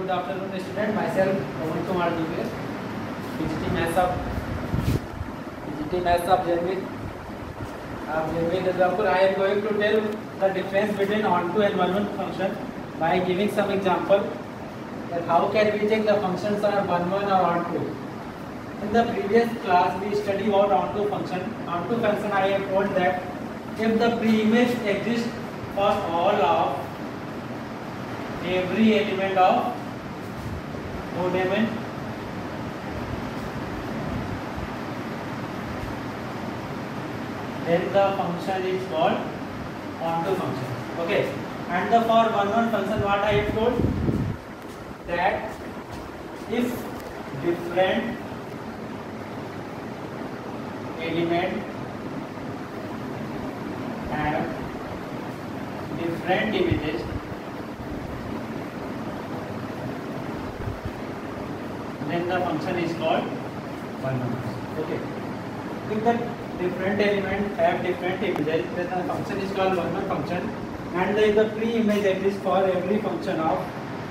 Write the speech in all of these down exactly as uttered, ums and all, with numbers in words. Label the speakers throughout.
Speaker 1: good afternoon student. Myself Roman Kumar Dubey, P G T Maths of P G T Maths of Genvic. Uh, Genvic example. I am going to tell the difference between onto and one-one function by giving some example. That how can we take the functions are one-one or onto. In the previous class we studied about onto function. Onto function I have told that if the pre-image exists for all of every element of node element, then the function is called onto function. Okay, and the for one-one function what I have told that if different element have different images, then the function is called one-one. Okay. If the different element have different images, then the function is called one-one function. And if the pre-image exists for every function of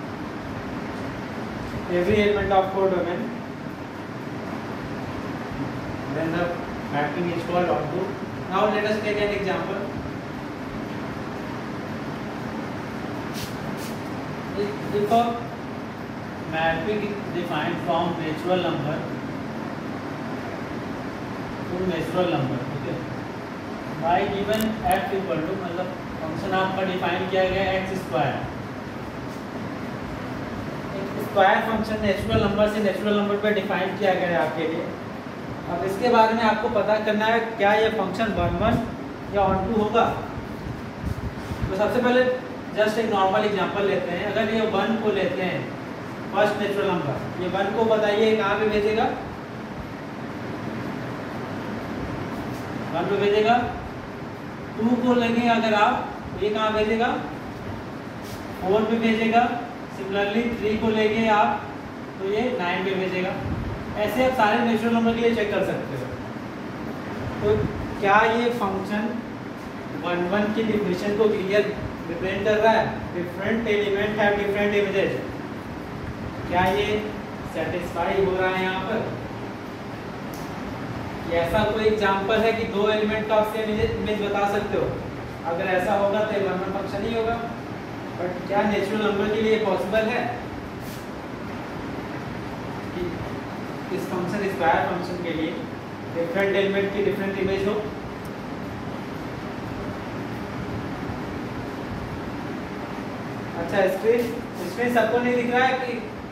Speaker 1: every element of codomain, then the mapping is called onto. Now let us take an example. If, if a mapping is defined from natural number to natural number, okay, by given f equal to मतलब function आपका define किया गया x square. एक square function natural number से natural number पे define किया गया है आपके लिए. अब इसके बारे में आपको पता करना है क्या ये फंक्शन वन-वन या ऑन-टू होगा. तो सबसे पहले जस्ट एक नॉर्मल एग्जांपल लेते हैं. अगर ये वन को लेते हैं फर्स्ट नेचुरल नंबर, ये वन को बताइए कहाँ पे भेजेगा. वन पे भेजेगा. टू को लेंगे अगर आप, ये कहाँ भेजेगा, फोर पे भेजेगा. सिमिलरली थ्री को लेंगे आप तो ये नाइन पे भेजेगा. ऐसे आप सारे नेचुरल नंबर के लिए चेक कर सकते हो. तो क्या ये फंक्शन वन-वन की डिफिनेशन को क्लियर रिप्रेजेंट कर रहा है. Different element have different images, क्या ये सेटिस्फाई हो रहा है यहाँ पर. ये ऐसा कोई एग्जांपल है कि दो एलिमेंट का आप सेम इमेज बता सकते हो. अगर ऐसा होगा तो वन-वन फंक्शन ही होगा. बट क्या नेचुरल नंबर के लिए पॉसिबल है कि इस फंक्शन स्क्वायर फंक्शन के लिए डिफरेंट एलिमेंट की डिफरेंट इमेज हो. अच्छा, स्क्रीन स्क्रीन सबको नहीं दिख रहा है कि